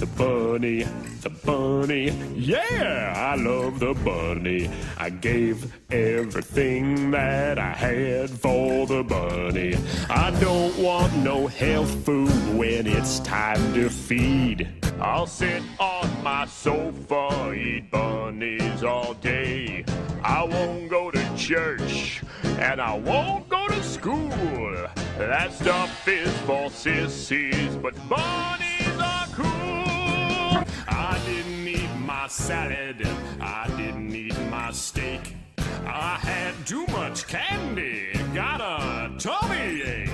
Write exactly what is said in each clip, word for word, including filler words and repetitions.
The bunny, the bunny, yeah, I love the bunny. I gave everything that I had for the bunny. I don't want no health food when it's time to feed. I'll sit on my sofa, eat bunnies all day. I won't go to church, and I won't go to school. That stuff is for sissies, but bunnies are cool. I didn't eat my salad, I didn't eat my steak. I had too much candy, got a tummy ache.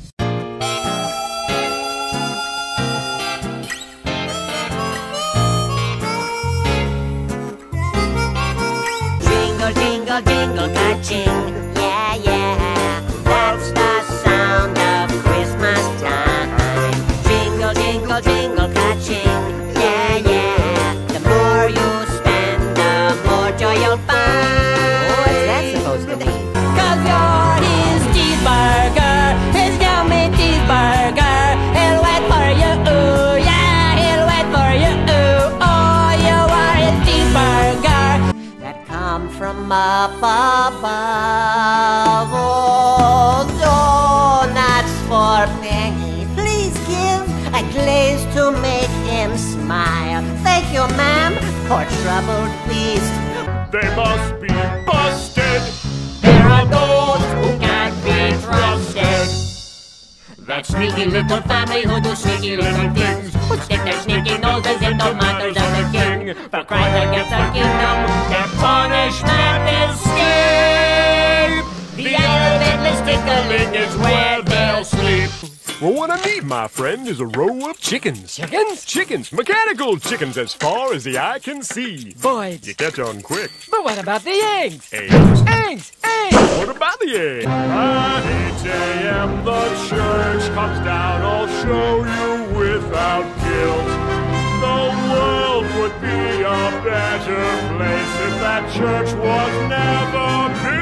Jingle, jingle, jingle, ka-ching, yeah, yeah. That's the sound of Christmas time. Jingle, jingle, jingle, ka-ching, yeah, yeah. The more you spend, the more joy you'll find. What's that supposed to mean? Cause you're his cheeseburger, his yummy cheeseburger. He'll wait for you, ooh, yeah, he'll wait for you, ooh. Oh, you are his cheeseburger that come from up above. Oh, donuts for Penny, please give a glaze to make him smile. Thank you, ma'am, poor troubled beast. They must be busted. There are those who can't be trusted. That Sneaky little family who do sneaky little things, who stick their sneaky noses into matters of the king. For crimes against our kingdom, their punishment is escape. The elevatless tickling is where they'll sleep. Well, what I need, my friend, is a row of chickens. Chickens? Chickens, mechanical chickens as far as the eye can see. Boys. You catch on quick. But what about the eggs? Eggs. Eggs! Eggs! What about the egg? At eight a m the church comes down. I'll show you without guilt. The world would be a better place if that church was never built.